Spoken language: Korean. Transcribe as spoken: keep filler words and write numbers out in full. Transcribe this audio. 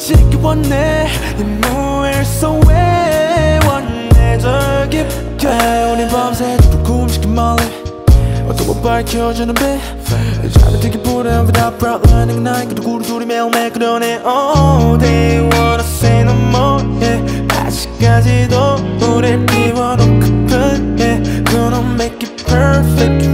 지켜왔네 네 무에서 외워내 깊게 우린 밤새 궁금시킨 말래 어떤 건 밝혀주는 빛 잠이 들기 부른 without bright lining night 그리고 우리 둘이 매일매일 그러네 Oh they wanna say no more yeah. 아직까지도 우릴 비워놓고 끝에 Gonna make it perfect